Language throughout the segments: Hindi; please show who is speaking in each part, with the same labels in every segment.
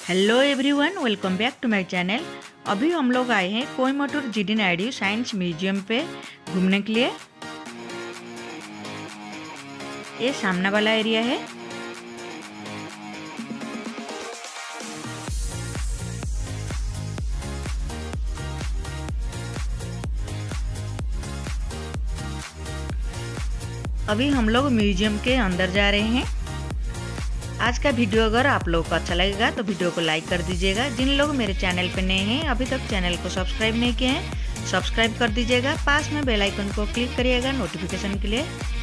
Speaker 1: Hello everyone, welcome back to my channel. अभी हम लोग आए हैं कोयम्बटूर GD साइंस म्यूजियम पे घूमने के लिए। ये सामने वाला एरिया है। अभी हम लोग म्यूजियम के अंदर जा रहे हैं। आज का वीडियो अगर आप लोगों को अच्छा लगेगा तो वीडियो को लाइक कर दीजिएगा। जिन लोग मेरे चैनल पे नए हैं, अभी तक चैनल को सब्सक्राइब नहीं किए हैं, सब्सक्राइब कर दीजिएगा। पास में बेल आइकन को क्लिक करिएगा नोटिफिकेशन के लिए।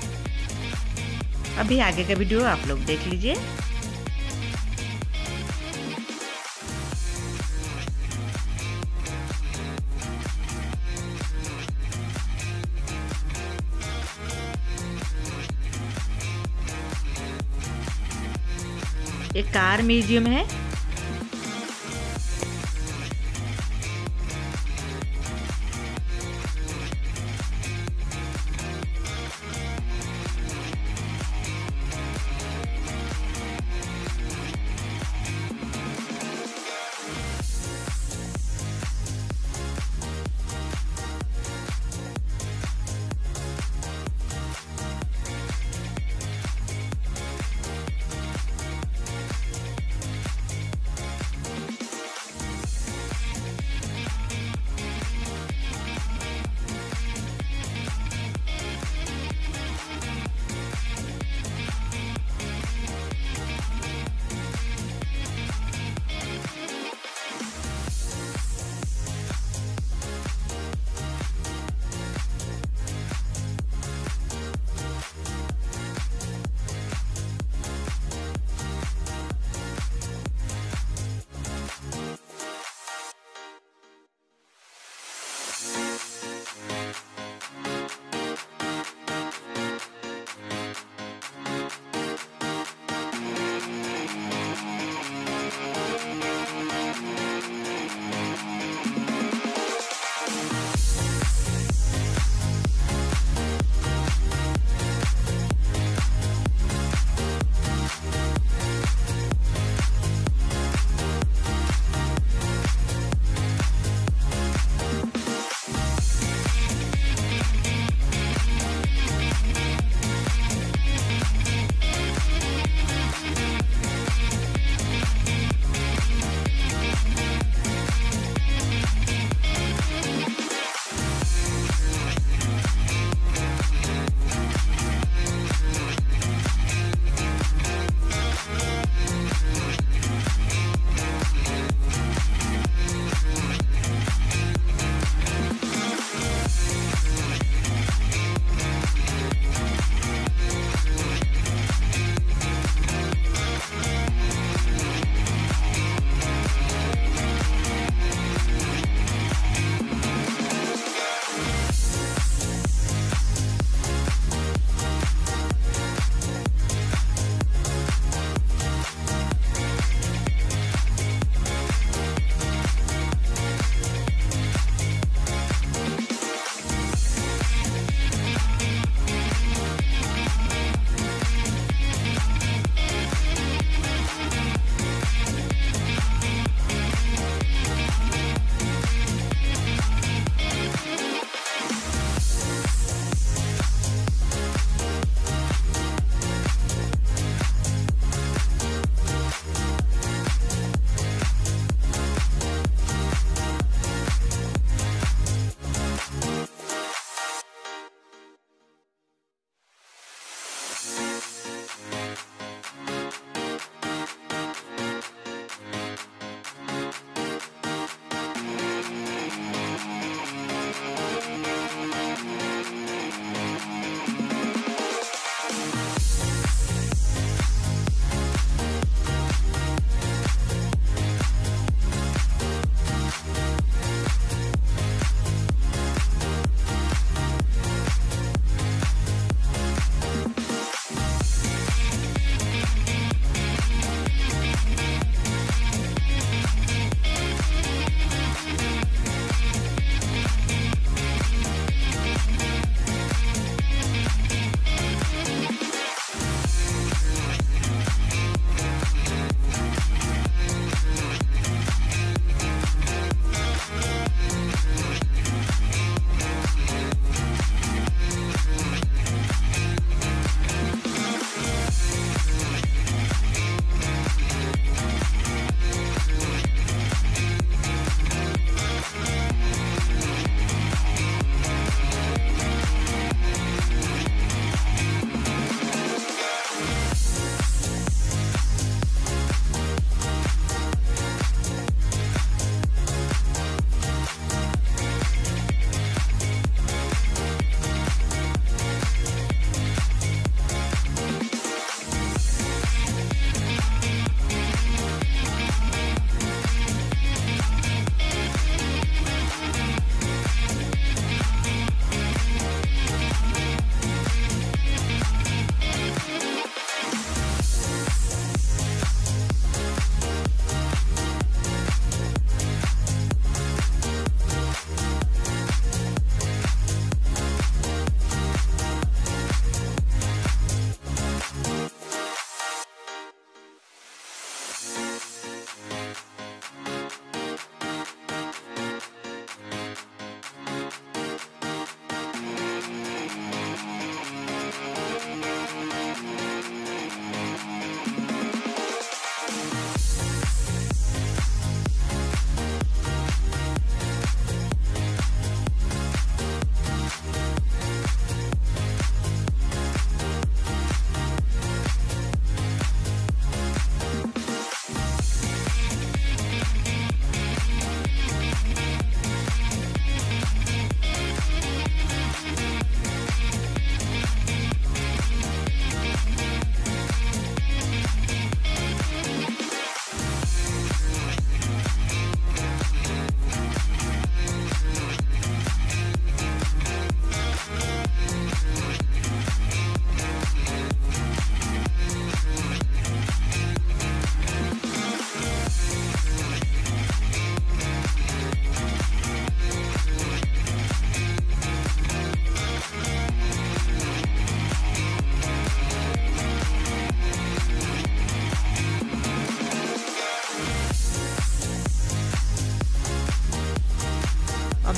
Speaker 1: अभी आगे का वीडियो आप लोग देख लीजिए। एक कार म्यूजियम है।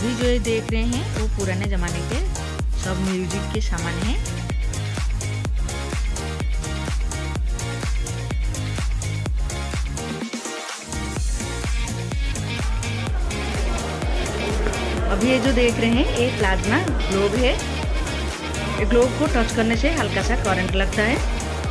Speaker 1: अभी जो ये देख रहे हैं वो पुराने ज़माने के सब म्यूजिक के सामान हैं। अभी ये जो देख रहे हैं ये प्लाज्मा ग्लोब है। ये ग्लोब को टच करने से हल्का सा करंट लगता है।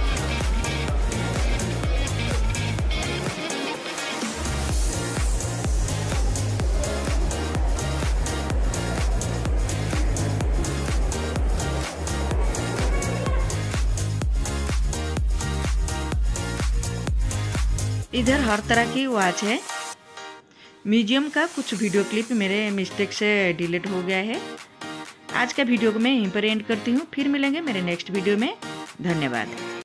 Speaker 1: इधर हर तरह की वॉच है। म्यूजियम का कुछ वीडियो क्लिप मेरे मिस्टेक से डिलीट हो गया है। आज का वीडियो को मैं यहीं पर एंड करती हूँ। फिर मिलेंगे मेरे नेक्स्ट वीडियो में। धन्यवाद।